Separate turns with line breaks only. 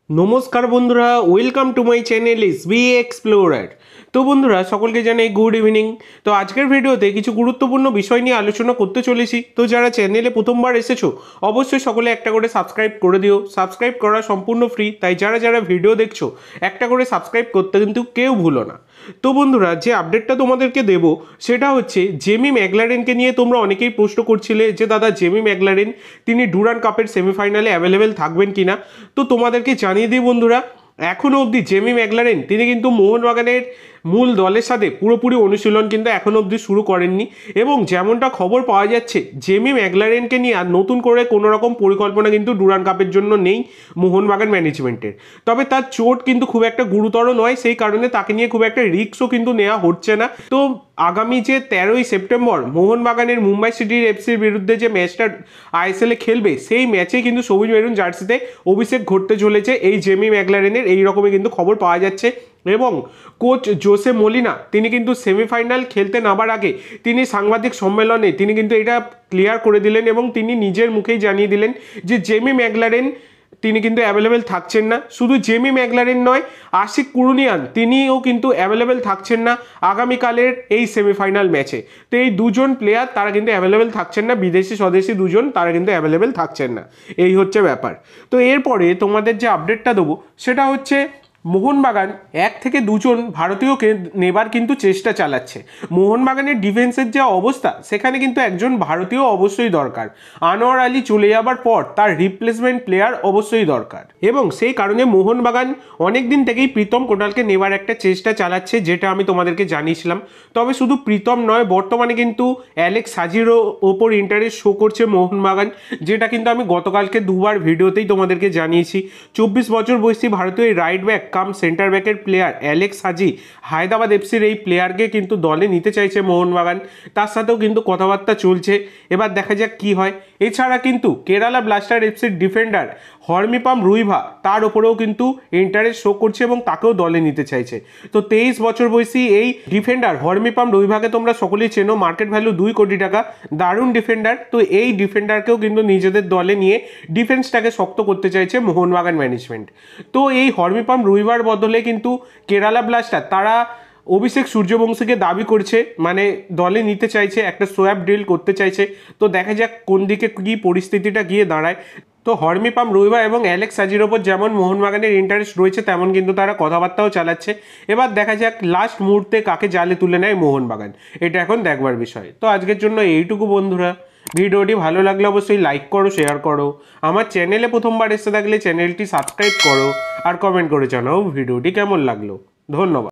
নমস্কার বন্ধুরা, welcome to my channel SB explorer. তো বন্ধুরা, সকলকে জানাই গুড ইভিনিং। তো আজকের ভিডিওতে কিছু গুরুত্বপূর্ণ বিষয় নিয়ে আলোচনা করতে চলেছি। তো যারা চ্যানেলে প্রথমবার এসেছো অবশ্যই সকলে একটা করে সাবস্ক্রাইব করে দিও। সাবস্ক্রাইব করা সম্পূর্ণ ফ্রি, তাই যারা যারা ভিডিও দেখছো একটা করে সাবস্ক্রাইব করতে কিন্তু কেউ ভুলো না। তো বন্ধুরা, যে আপডেটটা তোমাদেরকে দেবো সেটা হচ্ছে জেমি ম্যাকলারেনকে নিয়ে তোমরা অনেকেই প্রশ্ন করছিলে যে দাদা জেমি ম্যাকলারেন তিনি ডুরান্ড কাপের সেমিফাইনালে অ্যাভেলেবেল থাকবেন কিনা। তো তোমাদেরকে জানিয়ে দিই বন্ধুরা, এখনও অবধি জেমি ম্যাকলারেন তিনি কিন্তু মোহনবাগানের মূল দলের সাথে পুরোপুরি অনুশীলন কিন্তু এখনও অবধি শুরু করেননি, এবং যেমনটা খবর পাওয়া যাচ্ছে জেমি ম্যাকলারেনকে নিয়ে আর নতুন করে কোনো রকম পরিকল্পনা কিন্তু ডুরান্ড কাপের জন্য নেই মোহনবাগান ম্যানেজমেন্টের। তবে তার চোট কিন্তু খুব একটা গুরুতর নয়, সেই কারণে তাকে নিয়ে খুব একটা রিস্কও কিন্তু নেওয়া হচ্ছে না। তো আগামী যে 13ই সেপ্টেম্বর মোহনবাগানের মুম্বাই সিটির এফসির বিরুদ্ধে যে ম্যাচটা আইএসএলে খেলবে, সেই ম্যাচে কিন্তু সবুজ মেরুন জার্সিতে অভিষেক ঘটতে চলেছে এই জেমি ম্যাকলারেনের, এই রকমই কিন্তু খবর পাওয়া যাচ্ছে। এবং কোচ জোসে মোলিনা তিনি কিন্তু সেমিফাইনাল খেলতে নামার আগে তিনি সাংবাদিক সম্মেলনে তিনি কিন্তু এটা ক্লিয়ার করে দিলেন, এবং তিনি নিজের মুখেই জানিয়ে দিলেন যে জেমি ম্যাকলারেন তিনি কিন্তু অ্যাভেলেবেল থাকছেন না। শুধু জেমি ম্যাকলারেন নয়, আশিক কুরুনিয়ান তিনিও কিন্তু অ্যাভেলেবেল থাকছেন না আগামীকালের এই সেমিফাইনাল ম্যাচে। তো এই দুজন প্লেয়ার তারা কিন্তু অ্যাভেলেবেল থাকছেন না, বিদেশি স্বদেশি দুজন তারা কিন্তু অ্যাভেলেবেল থাকছেন না। এই হচ্ছে ব্যাপার। তো এরপরে তোমাদের যে আপডেটটা দেবো সেটা হচ্ছে মোহনবাগান 1 থেকে 2 জন ভারতীয়কে নেবার কিন্তু চেষ্টা চালাচ্ছে। মোহনবাগানের ডিফেন্সের যে অবস্থা সেখানে কিন্তু একজন ভারতীয় অবশ্যই দরকার। আনোয়ার আলী চলে যাবার পর তার রিপ্লেসমেন্ট প্লেয়ার অবশ্যই দরকার, এবং সেই কারণে মোহনবাগান অনেক দিন থেকেই প্রীতম কোটালকে নেবার একটা চেষ্টা চালাচ্ছে, যেটা আমি তোমাদেরকে জানিয়েছিলাম। তবে শুধু প্রীতম নয়, বর্তমানে কিন্তু অ্যালেক্স সাজিরও ওপর ইন্টারেস্ট শো করছে মোহনবাগান, যেটা কিন্তু আমি গতকালকে দুবার ভিডিওতেই তোমাদেরকে জানিয়েছি। 24 বছর বয়সী ভারতীয় রাইট ব্যাক কাম সেন্টার ব্যাকের প্লেয়ার অ্যালেক্স সাজি হায়দ্রাবাদ এফসির এই প্লেয়ারকে কিন্তু দলে নিতে চাইছে মোহনবাগান, তার সাথেও কিন্তু কথাবার্তা চলছে। এবার দেখা যাক কি হয়। এছাড়া কিন্তু কেরালা ব্লাস্টার এফসির ডিফেন্ডার হরমিপাম রুইভা তার ওপরেও কিন্তু ইন্টারেস্ট শো করছে এবং তাকেও দলে নিতে চাইছে। তো 23 বছর বয়সী এই ডিফেন্ডার হরমিপাম রুইভাকে তোমরা সকলেই চেনো, মার্কেট ভ্যালু 2 কোটি টাকা, দারুণ ডিফেন্ডার। তো এই ডিফেন্ডারকেও কিন্তু নিজেদের দলে নিয়ে ডিফেন্সটাকে শক্ত করতে চাইছে মোহনবাগান ম্যানেজমেন্ট। তো এই হরমিপাম রুইভার বদলে কিন্তু কেরালা ব্লাস্টার তারা অভিষেক সূর্যবংশীকে দাবি করছে, মানে দলে নিতে চাইছে, একটা সোয়াপ ডিল করতে চাইছে। তো দেখা যাক কোন দিকে কী পরিস্থিতিটা গিয়ে দাঁড়ায়। তো হরমিপাম রুইভা এবং অ্যালেক্স সাজির ওপর যেমন মোহনবাগানের ইন্টারেস্ট রয়েছে, তেমন কিন্তু তারা কথাবার্তাও চালাচ্ছে। এবার দেখা যাক লাস্ট মুহূর্তে কাকে জালে তুলে নেয় মোহনবাগান, এটা এখন দেখবার বিষয়। তো আজকের জন্য এইটুকু বন্ধুরা। ভিডিওটি ভালো লাগলে অবশ্যই লাইক করো, শেয়ার করো। আমার চ্যানেলে প্রথমবার এসে থাকলে চ্যানেলটি সাবস্ক্রাইব করো, আর কমেন্ট করে জানাও ভিডিওটি কেমন লাগলো। ধন্যবাদ।